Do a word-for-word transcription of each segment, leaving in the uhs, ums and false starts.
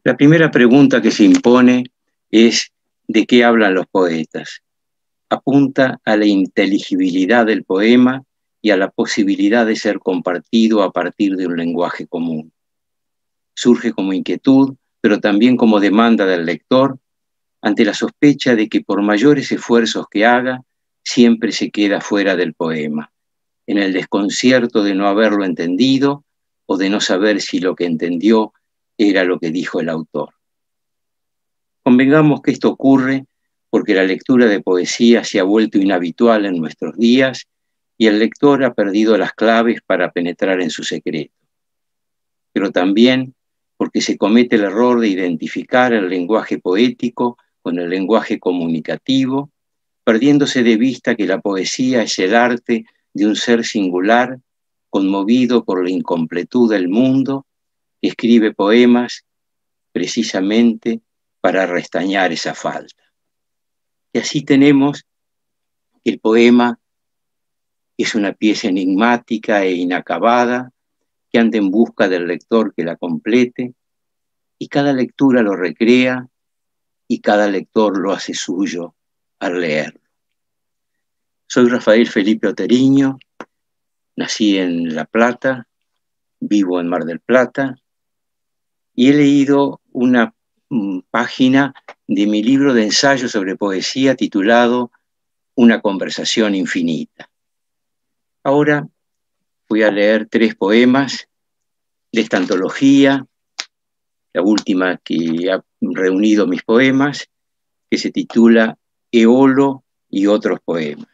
La primera pregunta que se impone es ¿de qué hablan los poetas? Apunta a la inteligibilidad del poema y a la posibilidad de ser compartido a partir de un lenguaje común. Surge como inquietud, pero también como demanda del lector, ante la sospecha de que por mayores esfuerzos que haga, siempre se queda fuera del poema, en el desconcierto de no haberlo entendido o de no saber si lo que entendió era lo que dijo el autor. Convengamos que esto ocurre porque la lectura de poesía se ha vuelto inhabitual en nuestros días y el lector ha perdido las claves para penetrar en su secreto. Pero también porque se comete el error de identificar el lenguaje poético con el lenguaje comunicativo, perdiéndose de vista que la poesía es el arte de un ser singular, conmovido por la incompletud del mundo, que escribe poemas precisamente para restañar esa falta. Y así tenemos que el poema es una pieza enigmática e inacabada que anda en busca del lector que la complete, y cada lectura lo recrea y cada lector lo hace suyo al leerlo. Soy Rafael Felipe Oteriño, nací en La Plata, vivo en Mar del Plata, y he leído una um, página de mi libro de ensayo sobre poesía titulado Una conversación infinita. Ahora voy a leer tres poemas de esta antología, la última que ha reunido mis poemas, que se titula Eolo y otros poemas.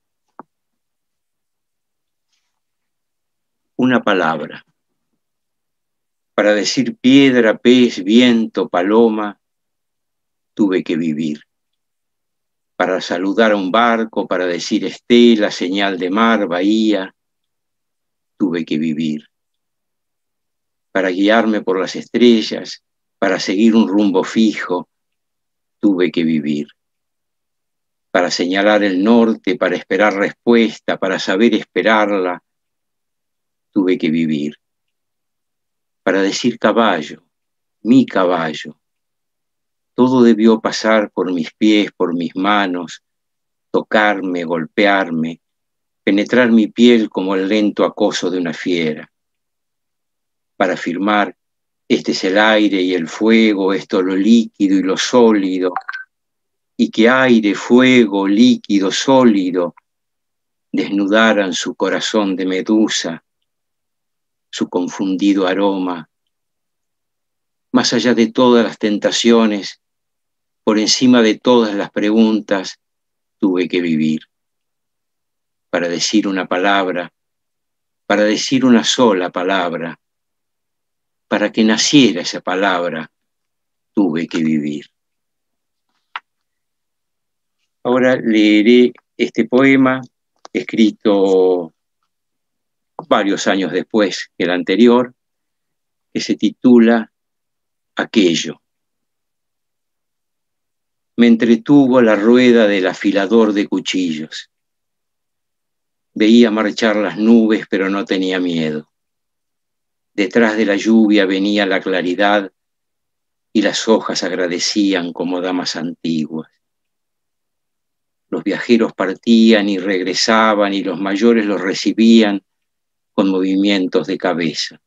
Una palabra. Para decir piedra, pez, viento, paloma, tuve que vivir. Para saludar a un barco, para decir estela, señal de mar, bahía, tuve que vivir. Para guiarme por las estrellas, para seguir un rumbo fijo, tuve que vivir. Para señalar el norte, para esperar respuesta, para saber esperarla, tuve que vivir. Para decir caballo, mi caballo, todo debió pasar por mis pies, por mis manos, tocarme, golpearme, penetrar mi piel como el lento acoso de una fiera. Para afirmar, este es el aire y el fuego, esto lo líquido y lo sólido, y que aire, fuego, líquido, sólido, desnudaran su corazón de medusa, su confundido aroma. Más allá de todas las tentaciones, por encima de todas las preguntas, tuve que vivir. Para decir una palabra, para decir una sola palabra, para que naciera esa palabra, tuve que vivir. Ahora leeré este poema, escrito varios años después que el anterior, que se titula Aquello. Me entretuvo la rueda del afilador de cuchillos. Veía marchar las nubes, pero no tenía miedo. Detrás de la lluvia venía la claridad y las hojas agradecían como damas antiguas. Los viajeros partían y regresaban y los mayores los recibían con movimientos de cabeza.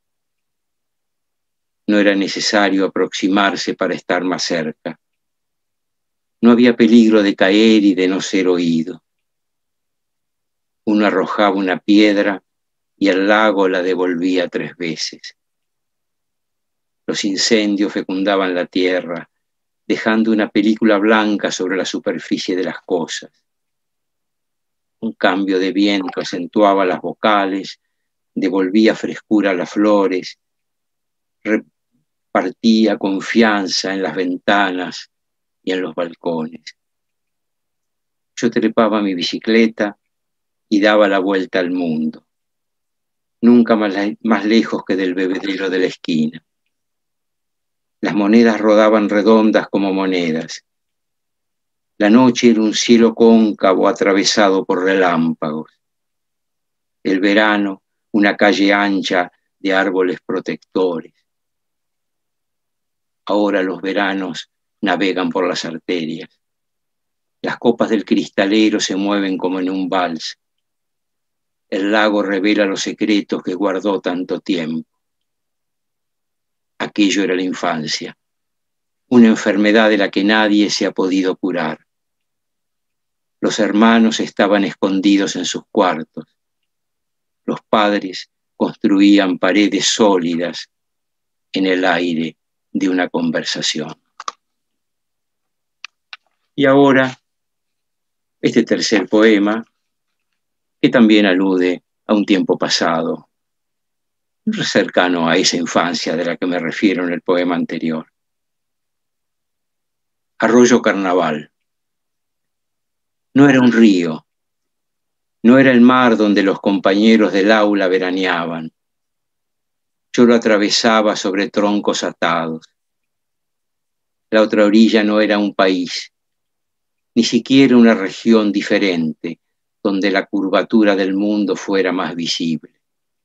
No era necesario aproximarse para estar más cerca. No había peligro de caer y de no ser oído. Uno arrojaba una piedra y el lago la devolvía tres veces. Los incendios fecundaban la tierra, dejando una película blanca sobre la superficie de las cosas. Un cambio de viento acentuaba las vocales, devolvía frescura a las flores, repartía confianza en las ventanas y en los balcones. Yo trepaba mi bicicleta y daba la vuelta al mundo, nunca más, más lejos que del bebedero de la esquina. Las monedas rodaban redondas como monedas. La noche era un cielo cóncavo atravesado por relámpagos. El verano, una calle ancha de árboles protectores. Ahora los veranos navegan por las arterias. Las copas del cristalero se mueven como en un vals. El lago revela los secretos que guardó tanto tiempo. Aquello era la infancia, una enfermedad de la que nadie se ha podido curar. Los hermanos estaban escondidos en sus cuartos. Los padres construían paredes sólidas en el aire de una conversación. Y ahora, este tercer poema, que también alude a un tiempo pasado, cercano a esa infancia de la que me refiero en el poema anterior. Arroyo Carnaval. No era un río, no era el mar donde los compañeros del aula veraneaban. Yo lo atravesaba sobre troncos atados. La otra orilla no era un país, ni siquiera una región diferente, donde la curvatura del mundo fuera más visible.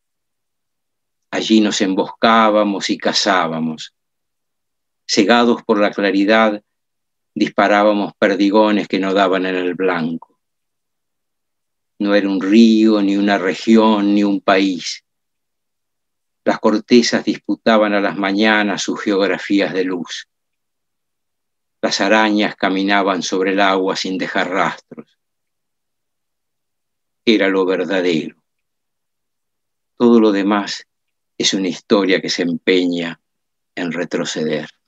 Allí nos emboscábamos y cazábamos. Cegados por la claridad, disparábamos perdigones que no daban en el blanco. No era un río, ni una región, ni un país. Las cortezas disputaban a las mañanas sus geografías de luz. Las arañas caminaban sobre el agua sin dejar rastros. Era lo verdadero. Todo lo demás es una historia que se empeña en retroceder.